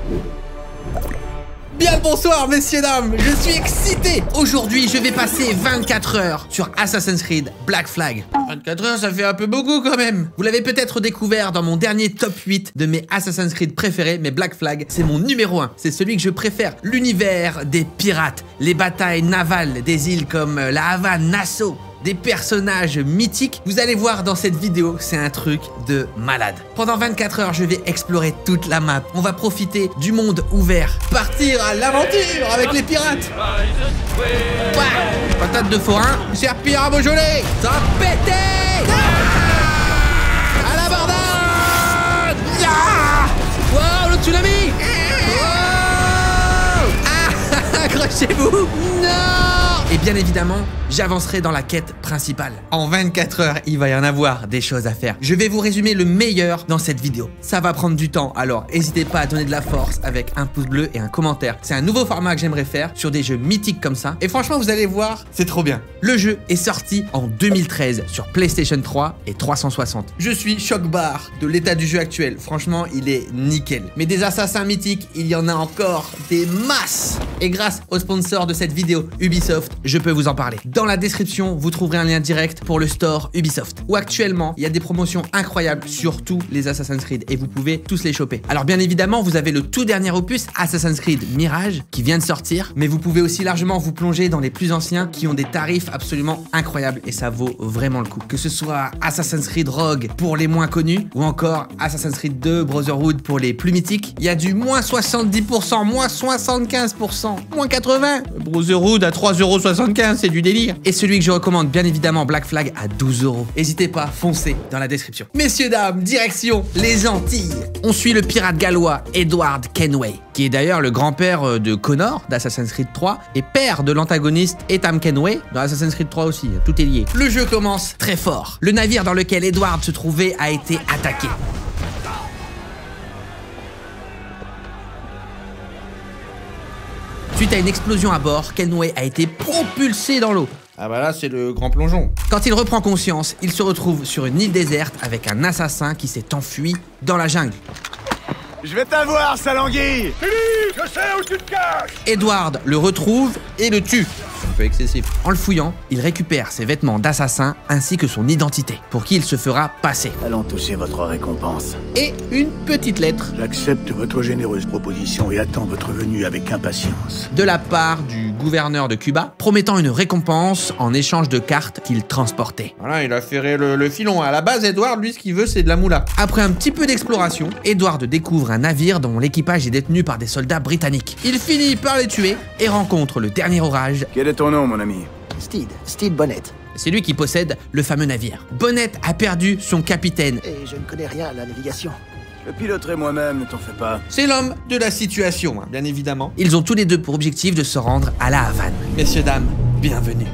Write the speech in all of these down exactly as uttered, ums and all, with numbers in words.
Bien le bonsoir messieurs dames, je suis excité. Aujourd'hui je vais passer vingt-quatre heures sur Assassin's Creed Black Flag. vingt-quatre heures ça fait un peu beaucoup quand même. Vous l'avez peut-être découvert dans mon dernier top huit de mes Assassin's Creed préférés, mais Black Flag c'est mon numéro un. C'est celui que je préfère. L'univers des pirates, les batailles navales des îles comme la Havane, Nassau, des personnages mythiques. Vous allez voir dans cette vidéo, c'est un truc de malade. Pendant vingt-quatre heures, je vais explorer toute la map. On va profiter du monde ouvert. Partir à l'aventure avec les pirates. Ouais. Patate de forain, serpillère à Beaujolais. Ça va péter. Ah, à l'abordade. Ah. Wow, le tsunami. Wow. Ah, accrochez-vous. Non. Et bien évidemment, j'avancerai dans la quête principale. En vingt-quatre heures, il va y en avoir des choses à faire. Je vais vous résumer le meilleur dans cette vidéo. Ça va prendre du temps, alors n'hésitez pas à donner de la force avec un pouce bleu et un commentaire. C'est un nouveau format que j'aimerais faire sur des jeux mythiques comme ça. Et franchement, vous allez voir, c'est trop bien. Le jeu est sorti en deux mille treize sur PlayStation trois et trois cent soixante. Je suis choc-barre de l'état du jeu actuel. Franchement, il est nickel. Mais des assassins mythiques, il y en a encore des masses. Et grâce au sponsor de cette vidéo, Ubisoft, je peux vous en parler. Dans la description, vous trouverez un lien direct pour le store Ubisoft, où actuellement, il y a des promotions incroyables sur tous les Assassin's Creed et vous pouvez tous les choper. Alors bien évidemment, vous avez le tout dernier opus, Assassin's Creed Mirage, qui vient de sortir, mais vous pouvez aussi largement vous plonger dans les plus anciens qui ont des tarifs absolument incroyables et ça vaut vraiment le coup. Que ce soit Assassin's Creed Rogue pour les moins connus, ou encore Assassin's Creed deux Brotherhood pour les plus mythiques, il y a du moins soixante-dix pour cent, moins soixante-quinze pour cent, moins quatre-vingts. Brotherhood à trois euros soixante-quinze, c'est du délire. Et celui que je recommande, bien évidemment, Black Flag à douze euros. N'hésitez pas, foncez dans la description. Messieurs, dames, direction les Antilles. On suit le pirate gallois Edward Kenway, qui est d'ailleurs le grand-père de Connor d'Assassin's Creed trois et père de l'antagoniste Ethan Kenway dans Assassin's Creed trois aussi. Tout est lié. Le jeu commence très fort. Le navire dans lequel Edward se trouvait a été attaqué. Suite à une explosion à bord, Kenway a été propulsé dans l'eau. Ah bah là, c'est le grand plongeon. Quand il reprend conscience, il se retrouve sur une île déserte avec un assassin qui s'est enfui dans la jungle. Je vais t'avoir, Salanguille! Philippe, je sais où tu te caches! Edward le retrouve et le tue. Un peu excessif. En le fouillant, il récupère ses vêtements d'assassin ainsi que son identité, pour qui il se fera passer. Allons toucher votre récompense. Et une petite lettre. J'accepte votre généreuse proposition et attends votre venue avec impatience. De la part du gouverneur de Cuba, promettant une récompense en échange de cartes qu'il transportait. Voilà, il a ferré le, le filon. À la base, Edward, lui, ce qu'il veut, c'est de la moula. Après un petit peu d'exploration, Edward découvre un navire dont l'équipage est détenu par des soldats britanniques. Il finit par les tuer et rencontre le dernier orage. Quel est ton nom, mon ami? Steed, Steed Bonnet. C'est lui qui possède le fameux navire. Bonnet a perdu son capitaine. Et je ne connais rien à la navigation. Je piloterai moi-même, ne t'en fais pas. C'est l'homme de la situation, hein, bien évidemment. Ils ont tous les deux pour objectif de se rendre à la Havane. Messieurs, dames, bienvenue.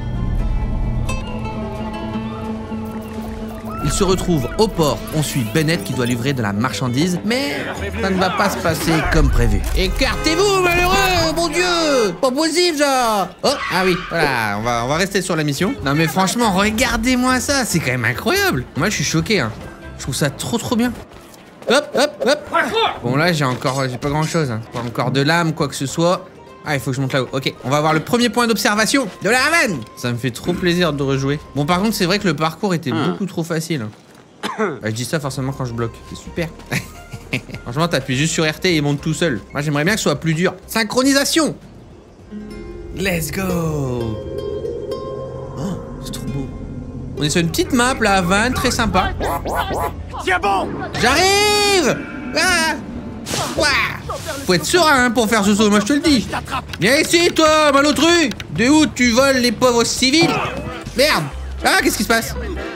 Il se retrouve au port, on suit Bennett qui doit livrer de la marchandise, mais ça ne va pas se passer comme prévu. Écartez-vous, malheureux, mon Dieu! Pas possible, ça! Oh, ah oui, voilà, on va, on va rester sur la mission. Non mais franchement, regardez-moi ça, c'est quand même incroyable. Moi, je suis choqué, hein. Je trouve ça trop trop bien. Hop, hop, hop. Bon, là, j'ai encore, j'ai pas grand-chose, hein. Pas encore de lame, quoi que ce soit. Ah, il faut que je monte là-haut. Ok, on va voir le premier point d'observation de la Havane. Ça me fait trop plaisir de rejouer. Bon, par contre, c'est vrai que le parcours était beaucoup trop facile. Bah, je dis ça forcément quand je bloque. C'est super. Franchement, t'appuies juste sur R T et il monte tout seul. Moi, j'aimerais bien que ce soit plus dur. Synchronisation. Let's go. Oh, c'est trop beau. On est sur une petite map, la Havane, très sympa. Tiens bon! J'arrive. Ah. Ouah. Faut être serein hein, pour faire ce saut, moi je te le dis. Viens ici toi, malotru. De où tu voles les pauvres civils? Merde. Ah, qu'est-ce qui se passe?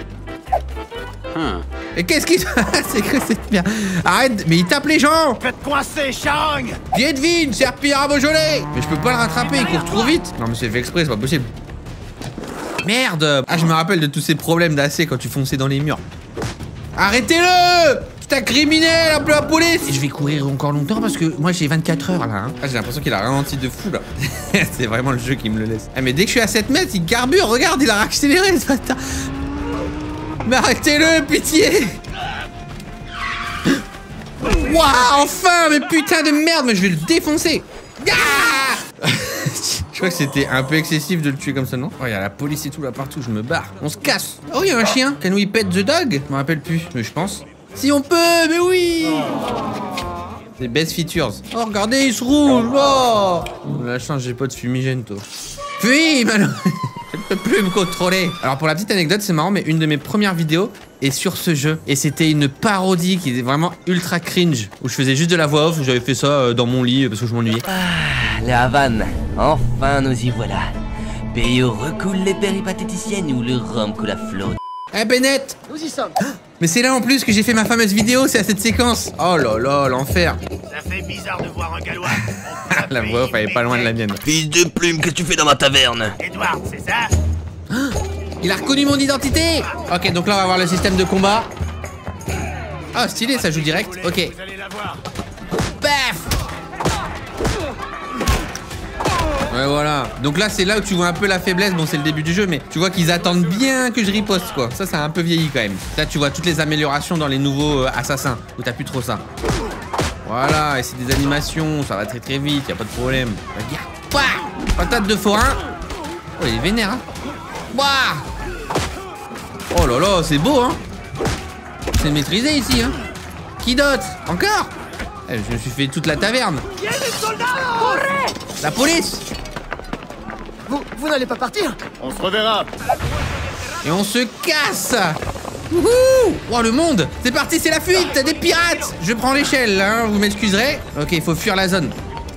Et qu'est-ce qui se passe? C'est que c'est bien. Arrête, mais il tape les gens. Faites coincer, charogne! Viedvine, serpillère à Beaujolais. Mais je peux pas le rattraper, il court trop vite. Non mais c'est fait exprès, c'est pas possible. Merde. Ah, je me rappelle de tous ces problèmes d'A C quand tu fonçais dans les murs. Arrêtez-le! Putain, criminel, appelez la police! Et je vais courir encore longtemps parce que moi j'ai vingt-quatre heures là. Hein. Ah, j'ai l'impression qu'il a ralenti de fou là. C'est vraiment le jeu qui me le laisse. Ah, mais dès que je suis à sept mètres, il carbure. Regarde, il a accéléré ce bâtard. Mais arrêtez-le, pitié! Waouh, enfin, mais putain de merde, mais je vais le défoncer. Ah je crois que c'était un peu excessif de le tuer comme ça, non? Oh, il y a la police et tout là partout, je me barre. On se casse. Oh, il y a un chien. Can we pet the dog? Je me rappelle plus, mais je pense. Si on peut, mais oui. C'est best features. Oh, regardez, il se roule. Oh, la chance, j'ai pas de fumigène, toi. Puis, maintenant, je ne peux plus me contrôler. Alors, pour la petite anecdote, c'est marrant, mais une de mes premières vidéos est sur ce jeu. Et c'était une parodie qui était vraiment ultra cringe. Où je faisais juste de la voix off, où j'avais fait ça euh, dans mon lit parce que je m'ennuyais. Ah, la Havane. Enfin, nous y voilà. Pays où recoulent les péripatéticiennes ou le rhum coule à flot. Eh, Bennett! Nous y sommes. Mais c'est là en plus que j'ai fait ma fameuse vidéo, c'est à cette séquence. Oh là là, l'enfer. Ça fait bizarre de voir un gallois. La voix off, elle est pas loin de la mienne. Fils de plume, qu'est-ce que tu fais dans ma taverne? Edward, c'est ça? Il a reconnu mon identité. Ok, donc là on va voir le système de combat. Ah, stylé, ça joue direct. Ok. Vous allez la voir. Paf. Ouais, voilà. Donc là, c'est là où tu vois un peu la faiblesse. Bon, c'est le début du jeu, mais tu vois qu'ils attendent bien que je riposte, quoi. Ça, ça a un peu vieilli quand même. Là, tu vois toutes les améliorations dans les nouveaux euh, assassins, où t'as plus trop ça. Voilà, et c'est des animations, ça va très très vite, y a pas de problème. Regarde. Ouah, patate de forain. Oh, il est vénère, hein. Ouah. Oh là là, c'est beau, hein. C'est maîtrisé ici, hein. Qui d'autre? Encore? Eh, je me suis fait toute la taverne. La police. Vous, vous n'allez pas partir? On se reverra. Et on se casse. Wouhou. Oh, le monde. C'est parti, c'est la fuite. Des pirates. Je prends l'échelle, hein, vous m'excuserez. Ok, il faut fuir la zone.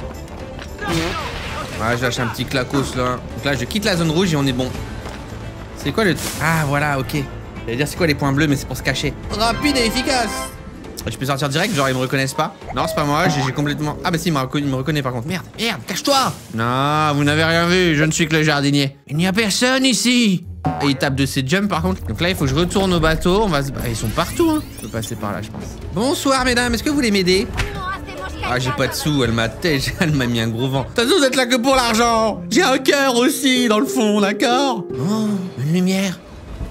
Ouais, je lâche un petit clacos, là. Donc là, je quitte la zone rouge et on est bon. C'est quoi le... Ah, voilà, ok. J'allais dire c'est quoi les points bleus, mais c'est pour se cacher. Rapide et efficace. Je peux sortir direct, genre ils me reconnaissent pas. Non, c'est pas moi, j'ai complètement... Ah bah si, il me reconnaît, il me reconnaît par contre. Merde, merde, cache-toi. Non, vous n'avez rien vu, je ne suis que le jardinier. Il n'y a personne ici. Et il tape de ses jumps par contre. Donc là, il faut que je retourne au bateau. On va se... Ils sont partout, hein. Je peux passer par là, je pense. Bonsoir, mesdames, est-ce que vous voulez m'aider? Ah, j'ai pas de sous, elle m'a têche, elle m'a mis un gros vent. De toute façon, vous êtes là que pour l'argent. J'ai un cœur aussi, dans le fond, d'accord? Oh, une lumière.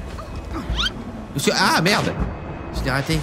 Monsieur... Ah, merde. Je l'ai raté.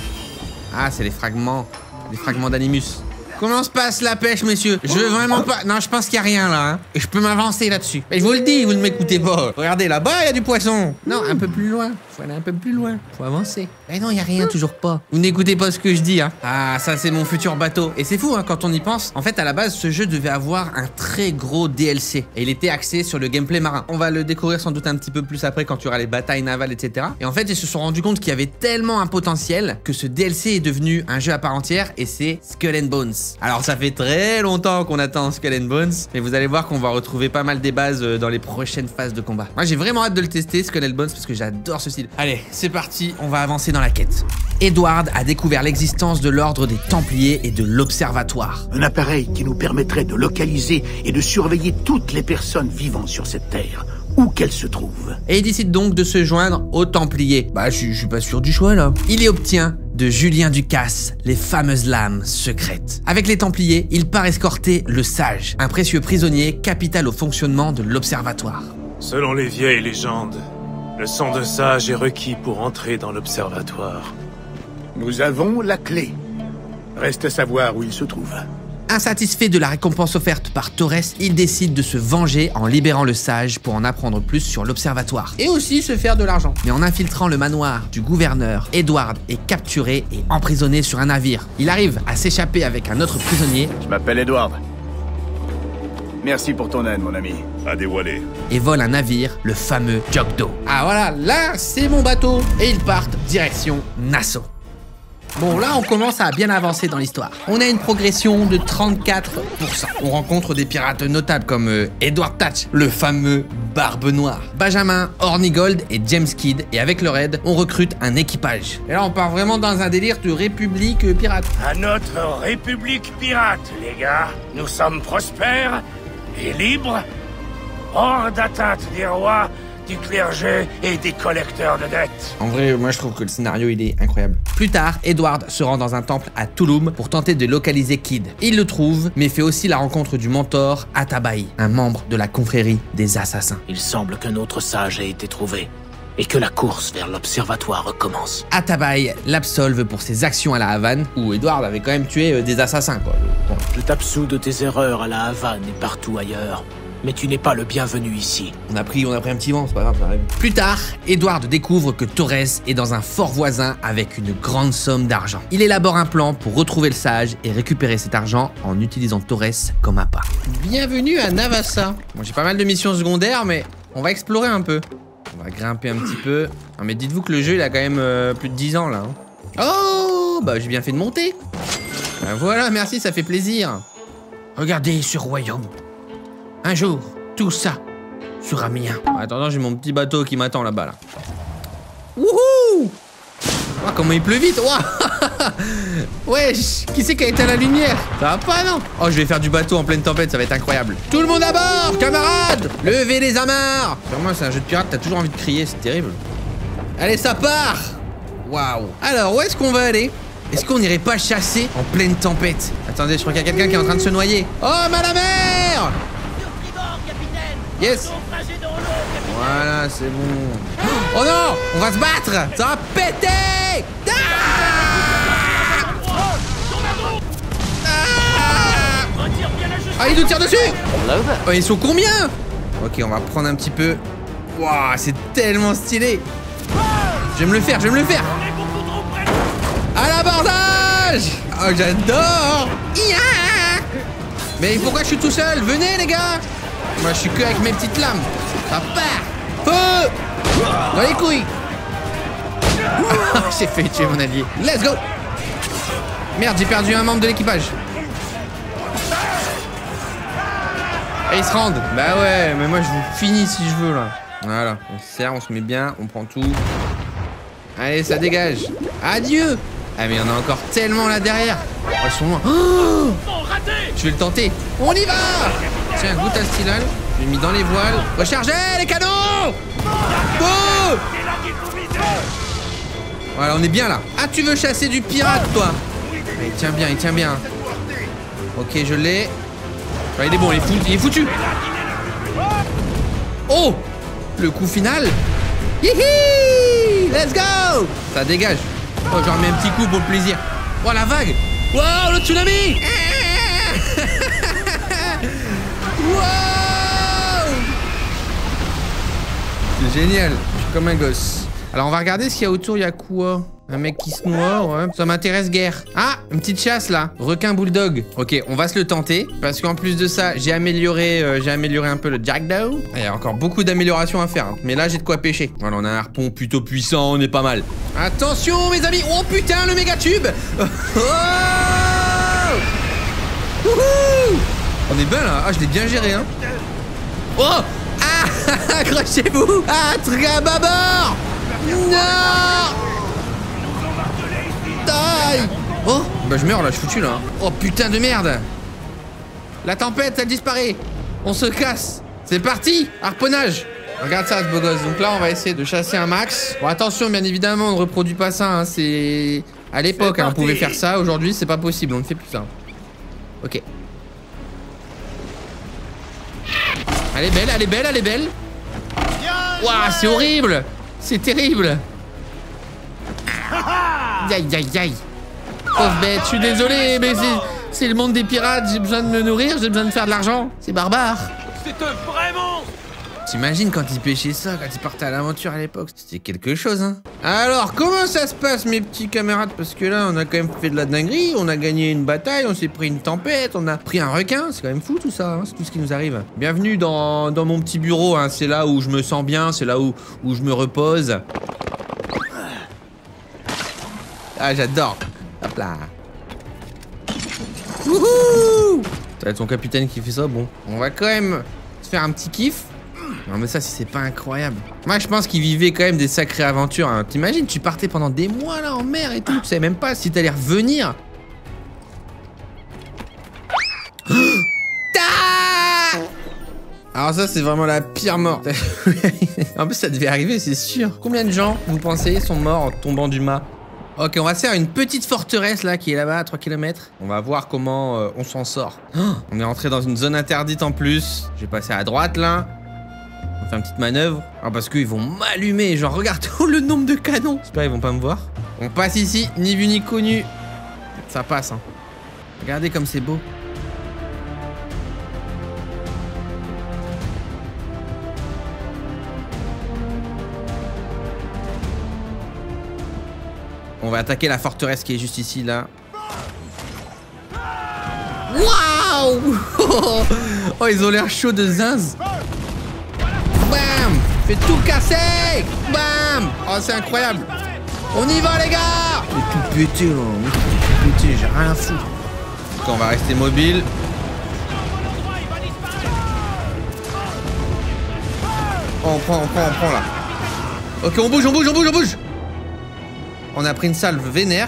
Ah, c'est les fragments. Les fragments d'Animus. Comment se passe la pêche, monsieur? Je veux vraiment pas... Non, je pense qu'il y a rien, là. Hein. Et je peux m'avancer là-dessus. Et je vous le dis, vous ne m'écoutez pas. Regardez, là-bas, il y a du poisson. Non, un peu plus loin. Faut aller un peu plus loin. Faut avancer. Mais non, il y a rien, toujours pas. Vous n'écoutez pas ce que je dis, hein. Ah, ça, c'est mon futur bateau. Et c'est fou, hein, quand on y pense. En fait, à la base, ce jeu devait avoir un très gros D L C. Et il était axé sur le gameplay marin. On va le découvrir sans doute un petit peu plus après quand tu auras les batailles navales, et cetera. Et en fait, ils se sont rendus compte qu'il y avait tellement un potentiel que ce D L C est devenu un jeu à part entière et c'est Skull and Bones. Alors, ça fait très longtemps qu'on attend Skull and Bones. Mais vous allez voir qu'on va retrouver pas mal des bases dans les prochaines phases de combat. Moi, j'ai vraiment hâte de le tester, Skull and Bones, parce que j'adore ce style. Allez, c'est parti, on va avancer dans la quête. Edward a découvert l'existence de l'ordre des Templiers et de l'Observatoire. Un appareil qui nous permettrait de localiser et de surveiller toutes les personnes vivant sur cette terre, où qu'elles se trouvent. Et il décide donc de se joindre aux Templiers. Bah, je, je suis pas sûr du choix, là. Il y obtient de Julien Ducasse les fameuses lames secrètes. Avec les Templiers, il part escorter le Sage, un précieux prisonnier capital au fonctionnement de l'Observatoire. Selon les vieilles légendes, le sang de Sage est requis pour entrer dans l'Observatoire. Nous avons la clé. Reste à savoir où il se trouve. Insatisfait de la récompense offerte par Torres, il décide de se venger en libérant le Sage pour en apprendre plus sur l'Observatoire. Et aussi se faire de l'argent. Mais en infiltrant le manoir du gouverneur, Edward est capturé et emprisonné sur un navire. Il arrive à s'échapper avec un autre prisonnier. Je m'appelle Edward. Merci pour ton aide, mon ami. À dévoiler. Et vole un navire, le fameux Jogdo. Ah voilà, là c'est mon bateau. Et ils partent direction Nassau. Bon, là, on commence à bien avancer dans l'histoire. On a une progression de trente-quatre pour cent. On rencontre des pirates notables comme euh, Edward Thatch, le fameux Barbe Noire, Benjamin, Hornigold et James Kidd. Et avec leur aide, on recrute un équipage. Et là, on part vraiment dans un délire de république euh, pirate. À notre république pirate, les gars. Nous sommes prospères et libres, hors d'atteinte des rois, du clergé et des collecteurs de dettes. En vrai, moi je trouve que le scénario il est incroyable. Plus tard, Edward se rend dans un temple à Tulum pour tenter de localiser Kidd. Il le trouve, mais fait aussi la rencontre du mentor Atabai, un membre de la confrérie des assassins. Il semble qu'un autre sage ait été trouvé. et que la course vers l'observatoire recommence. Atabai l'absolve pour ses actions à la Havane, où Edward avait quand même tué euh, des assassins, quoi. Bon. Je t'absous de tes erreurs à la Havane et partout ailleurs, mais tu n'es pas le bienvenu ici. On a pris, on a pris un petit vent, c'est pas grave, ça arrive. Plus tard, Edward découvre que Torres est dans un fort voisin avec une grande somme d'argent. Il élabore un plan pour retrouver le sage et récupérer cet argent en utilisant Torres comme appât. Bienvenue à Navassa. Bon, j'ai pas mal de missions secondaires, mais on va explorer un peu. On va grimper un petit peu. Non, mais dites-vous que le jeu, il a quand même euh, plus de dix ans, là. Hein. Oh, bah j'ai bien fait de monter. Ben voilà, merci, ça fait plaisir. Regardez ce royaume. Un jour, tout ça sera mien. En attendant, j'ai mon petit bateau qui m'attend là-bas, là. Wouhou! Oh, comment il pleut vite! Wow. Wesh! Qui c'est qui a éteint la lumière? Ça va pas, non? Oh, je vais faire du bateau en pleine tempête, ça va être incroyable. Tout le monde à bord, camarades! Levez les amarres! Sur moi, c'est un jeu de pirate, t'as toujours envie de crier, c'est terrible. Allez, ça part! Waouh! Alors, où est-ce qu'on va aller? Est-ce qu'on n'irait pas chasser en pleine tempête? Attendez, je crois qu'il y a quelqu'un qui est en train de se noyer. Oh, ma la mer! Yes! Voilà, c'est bon. Oh non! On va se battre! Ça va péter! Ah! Ah! Ah, ils nous tirent dessus! Oh, ils sont combien? Ok, on va prendre un petit peu. Waouh, c'est tellement stylé! Je vais me le faire, je vais me le faire! À l'abordage! Oh, j'adore! Mais pourquoi je suis tout seul? Venez, les gars! Moi, je suis que avec mes petites lames. Ça part! Feu! Dans les couilles! J'ai fait tuer mon allié. Let's go! Merde, j'ai perdu un membre de l'équipage. Et ils se rendent. Bah ouais, mais moi, je vous finis si je veux, là. Voilà, on se serre, on se met bien, on prend tout. Allez, ça dégage. Adieu! Ah, mais il y en a encore tellement là derrière. Oh, ils sont loin. Oh, je vais le tenter. On y va! Tiens, goûte à stylal. Je l'ai mis dans les voiles. Rechargez les canons! Oh! Voilà, on est bien là. Ah, tu veux chasser du pirate, toi? Ah, il tient bien, il tient bien. Ok, je l'ai. Ah, il est bon, il est foutu. Il est foutu. Oh! Le coup final. Hihi! Let's go! Ça dégage. Oh, je remets un petit coup pour le plaisir. Oh, la vague! Wow, le tsunami! Wow! C'est génial. Je suis comme un gosse. Alors, on va regarder ce qu'il y a autour. Il y a quoi? Un mec qui se noie, ouais. Ça m'intéresse guère. Ah, une petite chasse là. Requin bulldog. Ok, on va se le tenter. Parce qu'en plus de ça, j'ai amélioré euh, j'ai amélioré un peu le jackdaw. Il y a encore beaucoup d'améliorations à faire. Hein. Mais là, j'ai de quoi pêcher. Voilà, on a un harpon plutôt puissant. On est pas mal. Attention, mes amis. Oh putain, le méga tube. Oh! Wouhou! On est bien là. Ah, je l'ai bien géré, hein. Oh! Ah! Accrochez-vous! Ah, truc à bâbord! Non! Taille! Oh! Bah, je meurs là, je suis foutu là. Oh putain de merde! La tempête, elle disparaît! On se casse! C'est parti! Harponnage! Regarde ça, ce beau gosse. Donc là, on va essayer de chasser un max. Bon, attention, bien évidemment, on ne reproduit pas ça. Hein. C'est. À l'époque, hein, on pouvait faire ça. Aujourd'hui, c'est pas possible. On ne fait plus ça. Ok. Elle est belle, elle est belle, elle est belle. Waouh, c'est horrible. C'est terrible. Aïe, aïe, aïe. Pauvre bête, je suis désolé, mais c'est le monde des pirates. J'ai besoin de me nourrir, j'ai besoin de faire de l'argent. C'est barbare. C'est un vrai monstre. T'imagines quand ils pêchaient ça, quand ils partaient à l'aventure à l'époque, c'était quelque chose, hein. Alors, comment ça se passe, mes petits camarades? Parce que là, on a quand même fait de la dinguerie, on a gagné une bataille, on s'est pris une tempête, on a pris un requin. C'est quand même fou tout ça, hein, c'est tout ce qui nous arrive. Bienvenue dans, dans mon petit bureau, hein. C'est là où je me sens bien, c'est là où, où je me repose. Ah, j'adore. Hop là. Wouhou! Ça va être son capitaine qui fait ça, bon. On va quand même se faire un petit kiff. Non mais ça, si c'est pas incroyable. Moi, je pense qu'il vivait quand même des sacrées aventures. Hein. T'imagines, tu partais pendant des mois là en mer et tout. Tu savais même pas si t'allais revenir. Alors ça, c'est vraiment la pire mort. En plus, ça devait arriver, c'est sûr. Combien de gens, vous pensez, sont morts en tombant du mât? Ok, on va se faire une petite forteresse là qui est là-bas à trois kilomètres. On va voir comment euh, on s'en sort. Oh, on est rentré dans une zone interdite en plus. Je vais passer à droite là. On fait une petite manœuvre. Ah, parce qu'ils vont m'allumer. Genre, regarde tout le nombre de canons. J'espère qu'ils vont pas me voir. On passe ici, ni vu ni connu. Ça passe, hein. Regardez comme c'est beau. On va attaquer la forteresse qui est juste ici, là. Waouh! Oh, ils ont l'air chauds de zinz. Bam! Fais tout casser! Bam! Oh, c'est incroyable! On y va, les gars! Fais tout péter, là. Tout péter, j'ai rien à foutre. Donc, on va rester mobile. Oh, on prend, on prend, on prend, là. Ok, on bouge, on bouge, on bouge, on bouge! On a pris une salve vénère.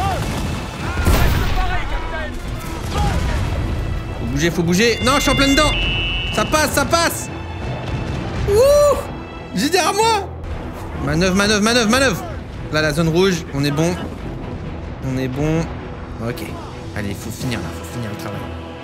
Faut bouger, faut bouger. Non, je suis en plein dedans. Ça passe, ça passe. Wouh! J'ai derrière moi. Manœuvre, manœuvre, manœuvre, manœuvre. Là, la zone rouge, on est bon. On est bon. Ok. Allez, il faut finir là, faut finir le travail.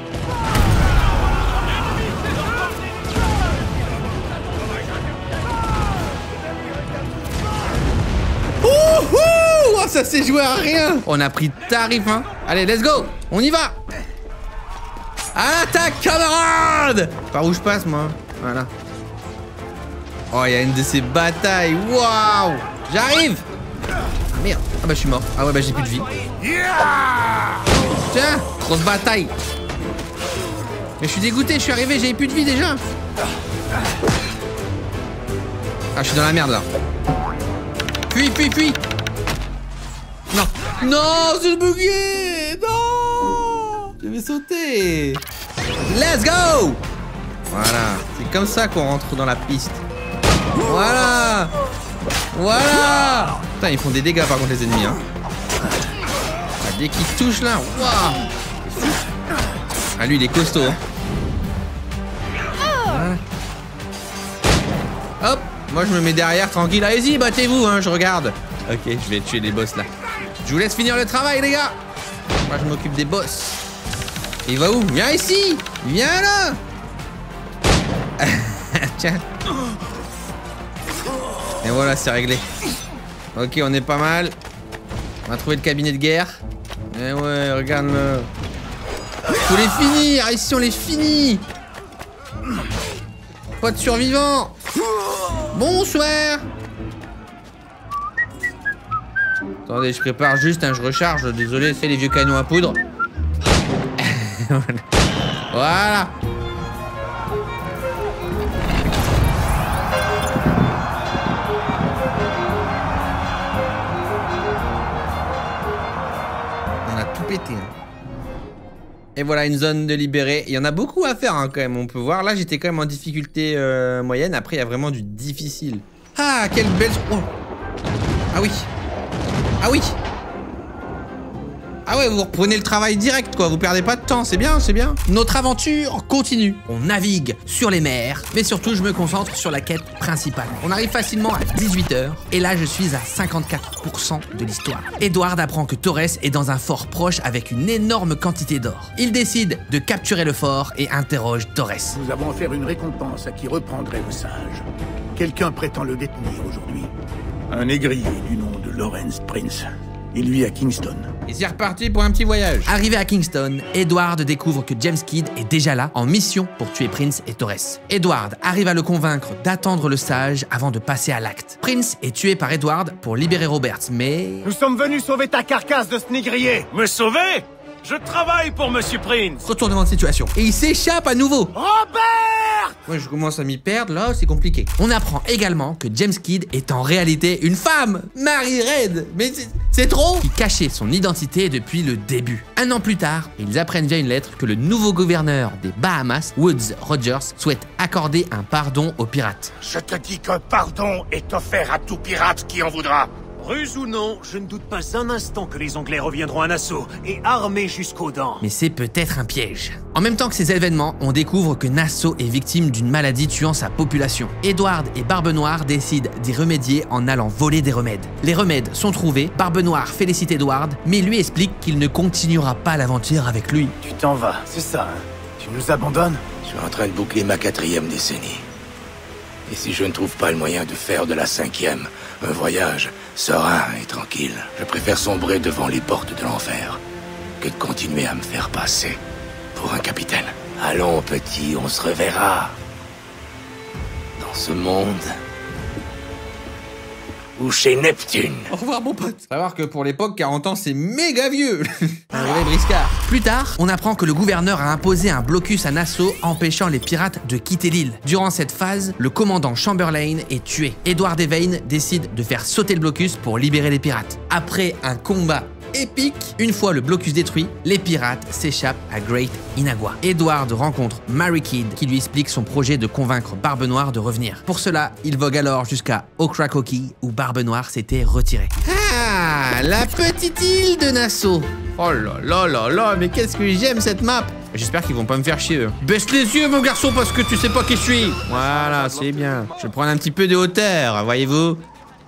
Ouhou! Oh, ça s'est joué à rien. On a pris tarif, hein. Allez, let's go. On y va. À l'attaque, camarade. Par où je passe, moi? Voilà. Oh, il y a une de ces batailles. Waouh. J'arrive. Ah, merde. Ah bah, je suis mort. Ah ouais, bah, j'ai plus de vie. Tiens, grosse bataille. Mais je suis dégoûté, je suis arrivé, j'avais plus de vie déjà. Ah, je suis dans la merde, là. Puis, puis, puis. Non. Non, c'est bugué. Non. Je vais sauter. Let's go. Voilà. C'est comme ça qu'on rentre dans la piste. Voilà. Voilà. Putain, ils font des dégâts par contre les ennemis, hein. Ah, dès qu'ils touchent là, waouh. Ah, lui il est costaud, hein. Voilà. Hop. Moi je me mets derrière tranquille. Allez-y, battez-vous, hein, je regarde. Ok, je vais tuer les boss là. Je vous laisse finir le travail, les gars. Moi je m'occupe des boss. Il va où? Viens ici. Viens là. Tiens. Et voilà, c'est réglé. Ok, on est pas mal. On a trouvé le cabinet de guerre. Et ouais, regarde-le. Faut les finir. Ici, on les finit. Pas de survivants. Bonsoir. Attendez, je prépare juste, hein, je recharge. Désolé, c'est les vieux canons à poudre. Voilà. On a tout pété. Hein. Et voilà, une zone de libérée. Il y en a beaucoup à faire hein, quand même, on peut voir. Là, j'étais quand même en difficulté euh, moyenne. Après, il y a vraiment du difficile. Ah, quelle belle... Oh. Ah oui. Ah oui. Ah ouais, vous reprenez le travail direct, quoi. Vous perdez pas de temps, c'est bien, c'est bien. Notre aventure continue. On navigue sur les mers, mais surtout, je me concentre sur la quête principale. On arrive facilement à dix-huit heures, et là, je suis à cinquante-quatre pour cent de l'histoire. Edward apprend que Torres est dans un fort proche avec une énorme quantité d'or. Il décide de capturer le fort et interroge Torres. Nous avons offert une récompense à qui reprendrait le sage. Quelqu'un prétend le détenir aujourd'hui. Un négrier du nom de Lawrence Prince. Il vit à Kingston. Et c'est reparti pour un petit voyage. Arrivé à Kingston, Edward découvre que James Kidd est déjà là, en mission pour tuer Prince et Torres. Edward arrive à le convaincre d'attendre le sage avant de passer à l'acte. Prince est tué par Edward pour libérer Roberts, mais... Nous sommes venus sauver ta carcasse de ce négrier. Me sauver? Je travaille pour Monsieur Prince. Retournement de situation. Et il s'échappe à nouveau. Robert! Moi, je commence à m'y perdre, là, c'est compliqué. On apprend également que James Kidd est en réalité une femme, Mary Red. Mais c'est trop! Qui cachait son identité depuis le début. Un an plus tard, ils apprennent via une lettre que le nouveau gouverneur des Bahamas, Woodes Rogers, souhaite accorder un pardon aux pirates. Je te dis qu'un pardon est offert à tout pirate qui en voudra. Ruse ou non, je ne doute pas un instant que les Anglais reviendront à Nassau, et armés jusqu'aux dents. Mais c'est peut-être un piège. En même temps que ces événements, on découvre que Nassau est victime d'une maladie tuant sa population. Edward et Barbe Noire décident d'y remédier en allant voler des remèdes. Les remèdes sont trouvés, Barbe Noire félicite Edward, mais lui explique qu'il ne continuera pas l'aventure avec lui. Tu t'en vas, c'est ça, hein? Tu nous abandonnes? Je suis en train de boucler ma quatrième décennie. Et si je ne trouve pas le moyen de faire de la cinquième un voyage serein et tranquille, je préfère sombrer devant les portes de l'enfer que de continuer à me faire passer pour un capitaine. Allons, petit, on se reverra. Dans ce monde... ou chez Neptune. Au revoir mon pote. Faut savoir que pour l'époque, quarante ans c'est méga vieux. Un vrai briscard. Plus tard, on apprend que le gouverneur a imposé un blocus à Nassau empêchant les pirates de quitter l'île. Durant cette phase, le commandant Chamberlain est tué. Edward Devane décide de faire sauter le blocus pour libérer les pirates. Après un combat épique, une fois le blocus détruit, les pirates s'échappent à Great Inagua. Edward rencontre Mary Kidd qui lui explique son projet de convaincre Barbe Noire de revenir. Pour cela, il vogue alors jusqu'à Ocracoke où Barbe Noire s'était retirée. Ah, la petite île de Nassau. Oh là là là là, mais qu'est-ce que j'aime cette map. J'espère qu'ils vont pas me faire chier eux. Baisse les yeux mon garçon parce que tu sais pas qui je suis. Voilà, c'est bien. Je vais prendre un petit peu de hauteur, voyez-vous.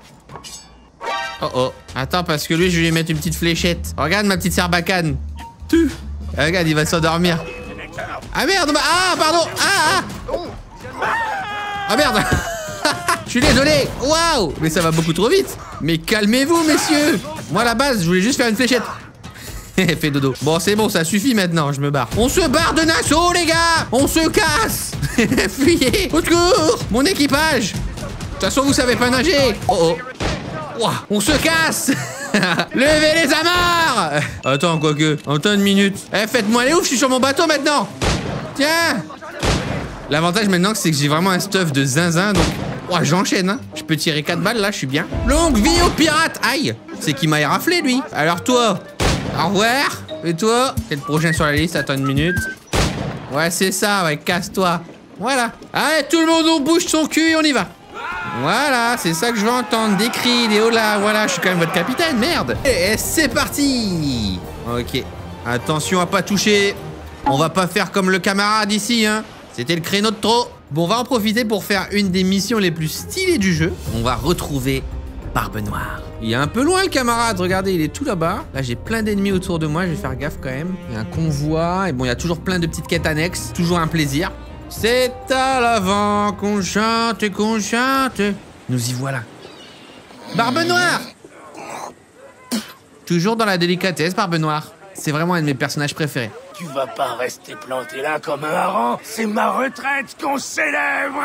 Oh oh, attends parce que lui je vais lui mettre une petite fléchette. Regarde ma petite sarbacane. Tu. Regarde, il va s'endormir. Ah merde, ah pardon. Ah ah. Ah merde. Je suis désolé. Waouh. Mais ça va beaucoup trop vite. Mais calmez-vous messieurs. Moi à la base je voulais juste faire une fléchette. Fais dodo. Bon c'est bon, ça suffit maintenant, je me barre. On se barre de Nassau les gars. On se casse. Fuyez. Au secours. Mon équipage. De toute façon vous savez pas nager. Oh oh. Wow, on se casse. Levez les amarres. Attends, quoique, attends une minute. Eh, faites-moi les ouf, je suis sur mon bateau maintenant. Tiens. L'avantage maintenant, c'est que j'ai vraiment un stuff de zinzin, donc... Wow, j'enchaîne, hein. Je peux tirer quatre balles, là, je suis bien. Longue vie aux pirates. Aïe. C'est qui m'a raflé, lui. Alors toi, au revoir. Et toi, t'es le prochain sur la liste, attends une minute. Ouais, c'est ça, ouais, casse-toi. Voilà. Allez, tout le monde, on bouge son cul et on y va. Voilà, c'est ça que je veux entendre, des cris, des hola, voilà, je suis quand même votre capitaine, merde. Et c'est parti. Ok, attention à pas toucher. On va pas faire comme le camarade ici, hein. C'était le créneau de trop. Bon, on va en profiter pour faire une des missions les plus stylées du jeu. On va retrouver Barbe Noire. Il est un peu loin le camarade, regardez, il est tout là-bas. Là, j'ai plein d'ennemis autour de moi, je vais faire gaffe quand même. Il y a un convoi, et bon, il y a toujours plein de petites quêtes annexes, toujours un plaisir. C'est à l'avant qu'on chante et qu'on chante. Nous y voilà. Barbe Noire. Toujours dans la délicatesse, Barbe Noire. C'est vraiment un de mes personnages préférés. Tu vas pas rester planté là comme un hareng. C'est ma retraite qu'on célèbre.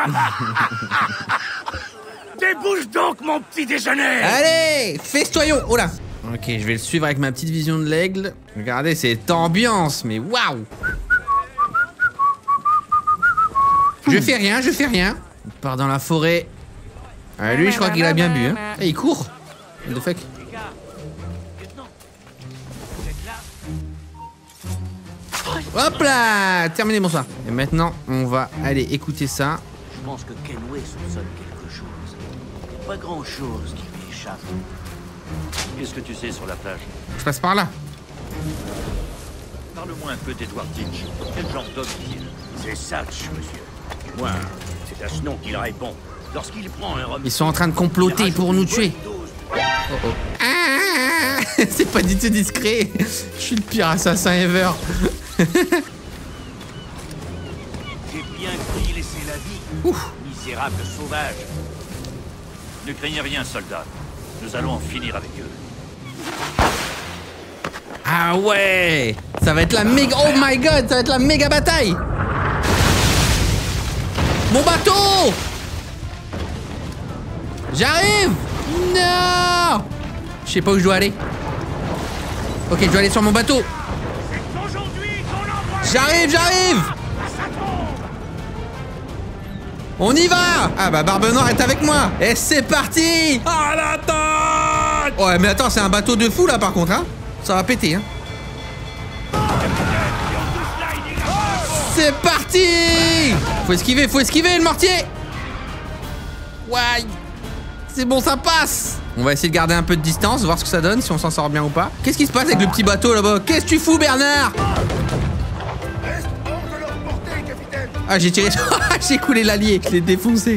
Débouche donc mon petit déjeuner. Allez, festoyons. Oh là. Ok, je vais le suivre avec ma petite vision de l'aigle. Regardez cette ambiance, mais waouh. Je fais rien, je fais rien. Il part dans la forêt. Ah, lui, je crois qu'il a bien bu. Hein. Et il court. What the fuck. Hop là. Terminé, bonsoir. Et maintenant, on va aller écouter ça. Je pense que Kenway soupçonne quelque chose. Pas grand-chose qui lui échappe. Qu'est-ce que tu sais sur la plage? Je passe par là. Parle-moi un peu d'Edward Teach. Quel genre d'homme est-il? C'est Satch, monsieur. Moi, c'est à ce nom qu'il répond. Lorsqu'il prend un Ils sont en train de comploter pour nous tuer. Oh oh. Ah, c'est pas du tout discret. Je suis le pire assassin ever. J'ai bien cru y laisser la vie. Ouf. Misérable sauvage. Ne craignez rien, soldat. Nous allons en finir avec eux. Ah ouais. Ça va être la méga... Oh my god, ça va être la méga bataille. Mon bateau! J'arrive! Non! Je sais pas où je dois aller. Ok, je dois aller sur mon bateau. J'arrive, j'arrive! On y va! Ah bah Barbe Noire est avec moi. Et c'est parti! À l'attaque! Ouais, mais attends, c'est un bateau de fou là par contre, hein? Ça va péter, hein? C'est parti! Faut esquiver, faut esquiver le mortier! Ouais! C'est bon, ça passe! On va essayer de garder un peu de distance, voir ce que ça donne, si on s'en sort bien ou pas. Qu'est-ce qui se passe avec le petit bateau là-bas? Qu'est-ce que tu fous, Bernard? Ah, j'ai tiré... j'ai coulé l'allié, je l'ai défoncé.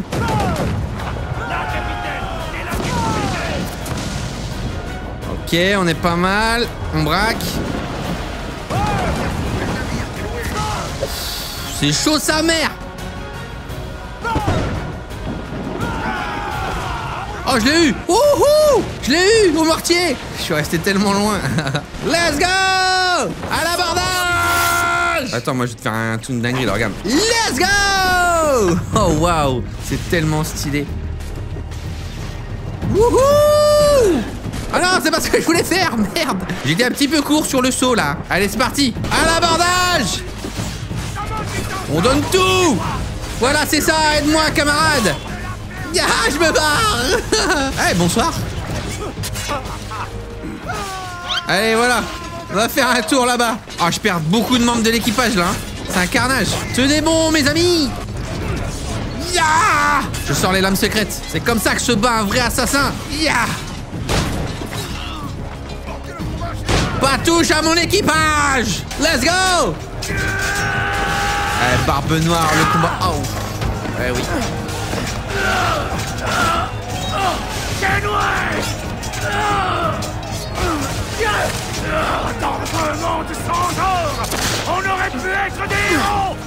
Ok, on est pas mal. On braque. C'est chaud sa mère. Oh, je l'ai eu. Wouhou! Je l'ai eu au mortier. Je suis resté tellement loin. Let's go! À l'abordage! Attends, moi je vais te faire un truc dinguerie là, regarde. Let's go! Oh waouh, c'est tellement stylé. Wouhou! Ah non, c'est pas ce que je voulais faire, merde. J'étais un petit peu court sur le saut là. Allez, c'est parti. À l'abordage! On donne tout! Voilà, c'est ça, aide-moi, camarade! Ah, je me barre! Hey, bonsoir! Allez, voilà! On va faire un tour là-bas! Ah, oh, je perds beaucoup de membres de l'équipage là! Hein. C'est un carnage! Tenez bon, mes amis! Ya! Je sors les lames secrètes! C'est comme ça que se bat un vrai assassin! Ya! Pas touche à mon équipage! Let's go! Eh, Barbe Noire, le combat. Oh! Eh oui. Dans un monde sans genre, on aurait pu être des héros.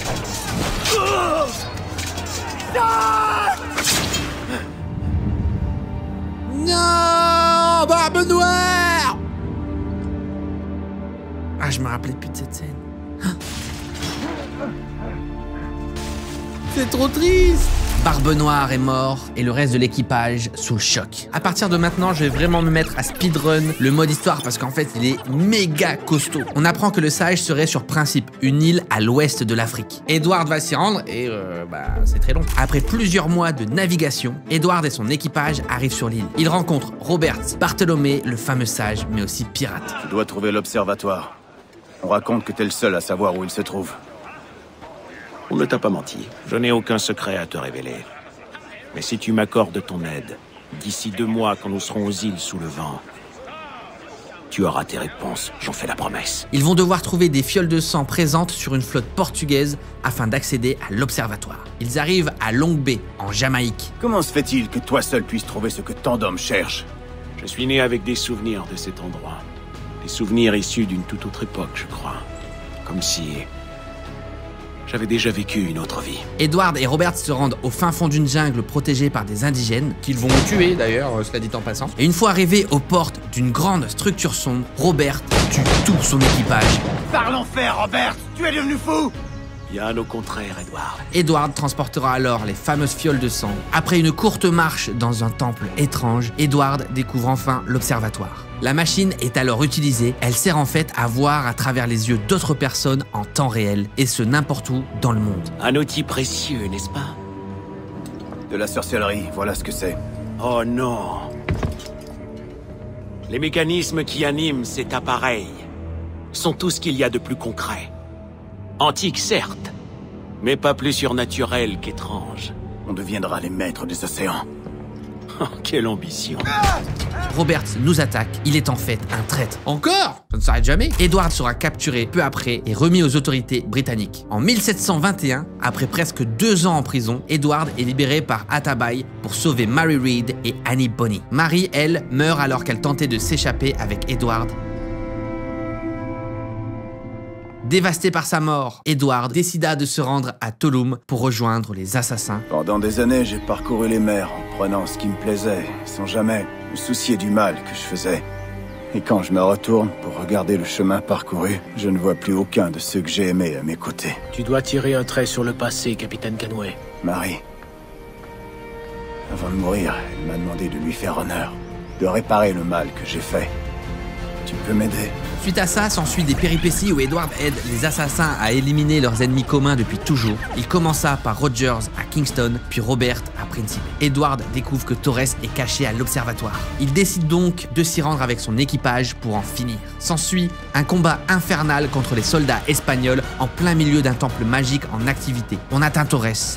Non, Barbe Noire. Ah, je me rappelais plus de cette scène. C'est trop triste. Barbe Noire est mort et le reste de l'équipage sous le choc. À partir de maintenant, je vais vraiment me mettre à speedrun le mode histoire parce qu'en fait, il est méga costaud. On apprend que le Sage serait sur Principe, une île à l'ouest de l'Afrique. Edward va s'y rendre et euh, bah, c'est très long. Après plusieurs mois de navigation, Edward et son équipage arrivent sur l'île. Ils rencontrent Robert, Bartholomé, le fameux Sage, mais aussi pirate. Tu dois trouver l'observatoire. On raconte que t'es le seul à savoir où il se trouve. On ne t'a pas menti. Je n'ai aucun secret à te révéler. Mais si tu m'accordes ton aide, d'ici deux mois, quand nous serons aux îles sous le vent, tu auras tes réponses, j'en fais la promesse. Ils vont devoir trouver des fioles de sang présentes sur une flotte portugaise afin d'accéder à l'observatoire. Ils arrivent à Long Bay, en Jamaïque. Comment se fait-il que toi seul puisses trouver ce que tant d'hommes cherchent? Je suis né avec des souvenirs de cet endroit. Des souvenirs issus d'une toute autre époque, je crois. Comme si... j'avais déjà vécu une autre vie. Edward et Robert se rendent au fin fond d'une jungle protégée par des indigènes, qu'ils vont tuer d'ailleurs, cela dit en passant. Et une fois arrivés aux portes d'une grande structure sombre, Robert tue tout son équipage. Par l'enfer, Robert! Tu es devenu fou! Bien au contraire, Edward. Edward transportera alors les fameuses fioles de sang. Après une courte marche dans un temple étrange, Edward découvre enfin l'observatoire. La machine est alors utilisée, elle sert en fait à voir à travers les yeux d'autres personnes en temps réel, et ce n'importe où dans le monde. Un outil précieux, n'est-ce pas? De la sorcellerie, voilà ce que c'est. Oh non! Les mécanismes qui animent cet appareil sont tout ce qu'il y a de plus concret. Antique, certes, mais pas plus surnaturel qu'étrange. On deviendra les maîtres des océans. Oh, quelle ambition. Robert nous attaque, il est en fait un traître. Encore? Ça ne s'arrête jamais. Edward sera capturé peu après et remis aux autorités britanniques. En mille sept cent vingt et un, après presque deux ans en prison, Edward est libéré par Atabay pour sauver Mary Read et Annie Bonny. Mary, elle, meurt alors qu'elle tentait de s'échapper avec Edward. Dévasté par sa mort, Edward décida de se rendre à Tulum pour rejoindre les assassins. Pendant des années, j'ai parcouru les mers en prenant ce qui me plaisait, sans jamais me soucier du mal que je faisais. Et quand je me retourne pour regarder le chemin parcouru, je ne vois plus aucun de ceux que j'ai aimés à mes côtés. Tu dois tirer un trait sur le passé, capitaine Canway. Marie. Avant de mourir, elle m'a demandé de lui faire honneur, de réparer le mal que j'ai fait. Tu peux m'aider? Suite à ça, s'ensuit des péripéties où Edward aide les assassins à éliminer leurs ennemis communs depuis toujours. Il commença par Rogers à Kingston, puis Robert à Principe. Edward découvre que Torres est caché à l'observatoire. Il décide donc de s'y rendre avec son équipage pour en finir. S'ensuit un combat infernal contre les soldats espagnols en plein milieu d'un temple magique en activité. On atteint Torres.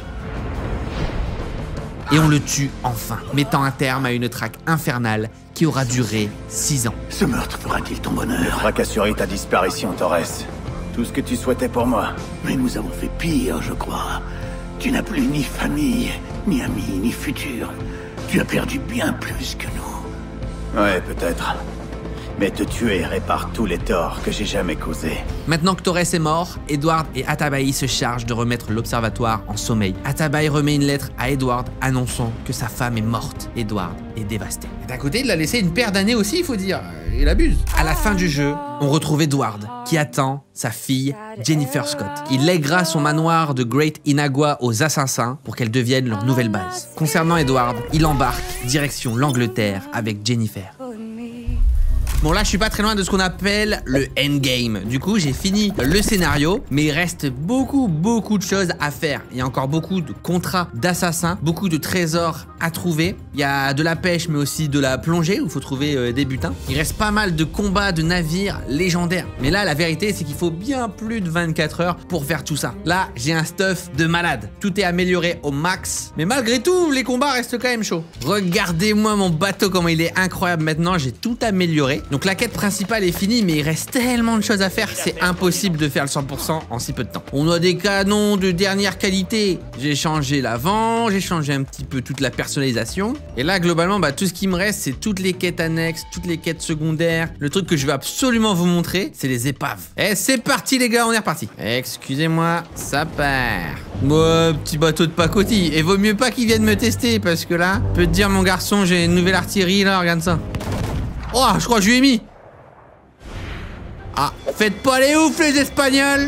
Et on le tue enfin, mettant un terme à une traque infernale qui aura duré six ans. Ce meurtre fera-t-il ton bonheur? Le traque assuré ta disparition, Torres. Tout ce que tu souhaitais pour moi. Mais nous avons fait pire, je crois. Tu n'as plus ni famille, ni amis, ni futur. Tu as perdu bien plus que nous. Ouais, peut-être. mais te tuer répare tous les torts que j'ai jamais causés. Maintenant que Torres est mort, Edward et Atabaï se chargent de remettre l'observatoire en sommeil. Atabaï remet une lettre à Edward annonçant que sa femme est morte. Edward est dévasté. D'un côté, il l'a laissé une paire d'années aussi, il faut dire. Il abuse. À la fin du jeu, on retrouve Edward qui attend sa fille Jennifer Scott. Il lèguera son manoir de Great Inagua aux assassins pour qu'elle devienne leur nouvelle base. Concernant Edward, il embarque direction l'Angleterre avec Jennifer. Bon là je suis pas très loin de ce qu'on appelle le endgame. Du coup j'ai fini le scénario, mais il reste beaucoup beaucoup de choses à faire. Il y a encore beaucoup de contrats d'assassins, beaucoup de trésors à trouver. Il y a de la pêche mais aussi de la plongée où il faut trouver euh, des butins. Il reste pas mal de combats de navires légendaires. Mais là la vérité c'est qu'il faut bien plus de vingt-quatre heures pour faire tout ça. Là j'ai un stuff de malade. Tout est amélioré au max. Mais malgré tout les combats restent quand même chauds. Regardez-moi mon bateau comment il est incroyable maintenant. J'ai tout amélioré. Donc la quête principale est finie, mais il reste tellement de choses à faire, c'est impossible de faire le cent pour cent en si peu de temps. On a des canons de dernière qualité. J'ai changé l'avant, j'ai changé un petit peu toute la personnalisation. Et là, globalement, bah, tout ce qui me reste, c'est toutes les quêtes annexes, toutes les quêtes secondaires. Le truc que je vais absolument vous montrer, c'est les épaves. Et c'est parti les gars, on est reparti. Excusez-moi, ça part. Moi, petit bateau de pacotille. Et vaut mieux pas qu'ils viennent me tester, parce que là, je peux te dire mon garçon, j'ai une nouvelle artillerie là, regarde ça. Oh, je crois que je lui ai mis. Ah, faites pas les oufs les Espagnols.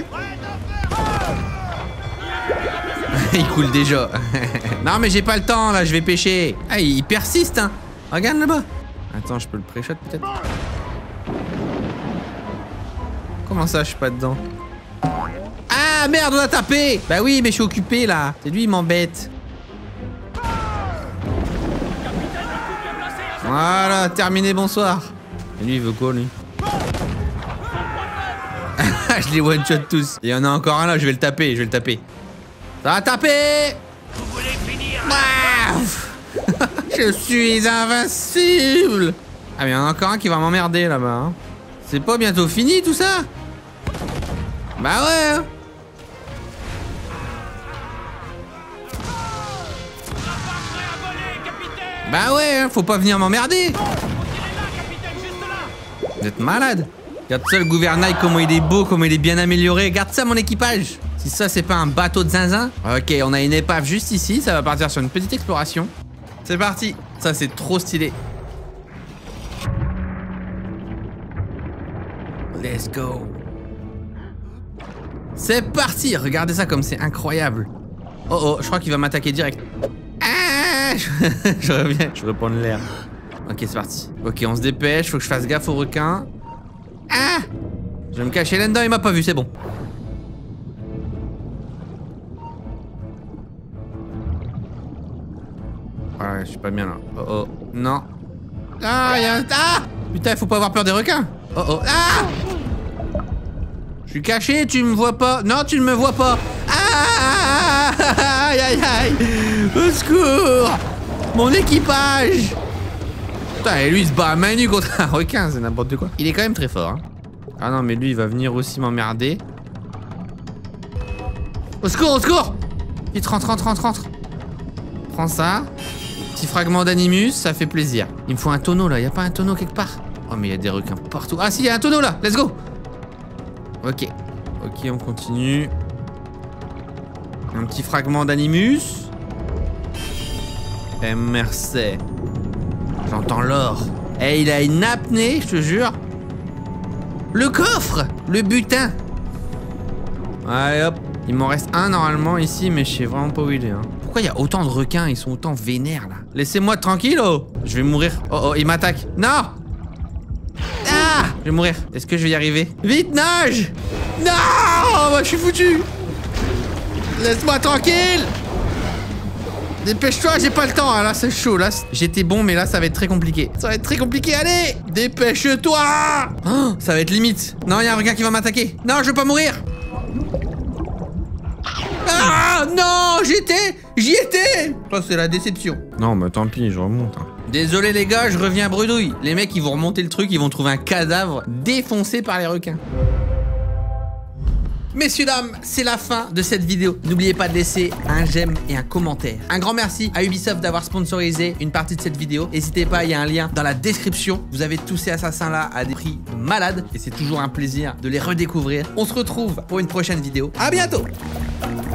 Il coule déjà. Non mais j'ai pas le temps là, je vais pêcher. Ah, il persiste hein. Regarde là-bas. Attends, je peux le pré-shot peut-être. Comment ça, je suis pas dedans? Ah merde, on a tapé. Bah oui, mais je suis occupé là. C'est lui, il m'embête. Voilà, terminé, bonsoir. Et lui, il veut quoi, lui? Je les one-shot tous. Il y en a encore un là, je vais le taper, je vais le taper. Ça va taper. Vous voulez finir? Je suis invincible. Ah, mais il y en a encore un qui va m'emmerder là-bas. Hein. C'est pas bientôt fini tout ça? Bah ouais. Hein. Bah ouais, hein, faut pas venir m'emmerder. Vous êtes malade. Regarde ça le gouvernail, comment il est beau, comment il est bien amélioré. Regarde ça mon équipage. Si ça c'est pas un bateau de zinzin. Ok, on a une épave juste ici, ça va partir sur une petite exploration. C'est parti. Ça c'est trop stylé. Let's go. C'est parti. Regardez ça comme c'est incroyable. Oh oh, je crois qu'il va m'attaquer direct. Ah, je reviens, je reprends l'air. Ok, c'est parti. Ok, on se dépêche, faut que je fasse gaffe aux requins. Ah, je vais me cacher là-dedans, il m'a pas vu, c'est bon. Ouais, je suis pas bien là. Oh oh, non. Ah, il y a un... Ah, putain, faut pas avoir peur des requins. Oh oh, ah. Je suis caché, tu me vois pas. Non, tu ne me vois pas. Ah, aïe aïe aïe. Au secours. Mon équipage. Putain, et lui il se bat à main nue contre un requin, c'est n'importe quoi. Il est quand même très fort hein. Ah non mais lui il va venir aussi m'emmerder. Au secours, au secours. Vite, rentre, rentre, rentre, rentre. Prends ça. Petit fragment d'animus, ça fait plaisir. Il me faut un tonneau là, y a pas un tonneau quelque part? Oh mais il y a des requins partout. Ah si, il y a un tonneau là, let's go. Ok. Ok, on continue. Un petit fragment d'animus. Et merci. J'entends l'or. Eh, il a une apnée, je te jure. Le coffre. Le butin. Allez hop. Il m'en reste un normalement ici, mais je sais vraiment pas où il est. Hein. Pourquoi il y a autant de requins? Ils sont autant vénères là. Laissez-moi tranquille, oh. Je vais mourir. Oh oh, il m'attaque. Non. Ah, je vais mourir. Est-ce que je vais y arriver? Vite, nage. Non, oh, bah, je suis foutu. Laisse-moi tranquille. Dépêche-toi, j'ai pas le temps. Ah, là, c'est chaud. Là, j'étais bon, mais là, ça va être très compliqué. Ça va être très compliqué. Allez, dépêche-toi. Oh, ça va être limite. Non, il y a un requin qui va m'attaquer. Non, je veux pas mourir. Ah, non, j'étais. J'y étais. Oh, c'est la déception. Non, mais tant pis, je remonte. Hein. Désolé, les gars, je reviens bredouille. Les mecs, ils vont remonter le truc. Ils vont trouver un cadavre défoncé par les requins. Messieurs, dames, c'est la fin de cette vidéo. N'oubliez pas de laisser un j'aime et un commentaire. Un grand merci à Ubisoft d'avoir sponsorisé une partie de cette vidéo. N'hésitez pas, il y a un lien dans la description. Vous avez tous ces assassins-là à des prix de malade et c'est toujours un plaisir de les redécouvrir. On se retrouve pour une prochaine vidéo. À bientôt.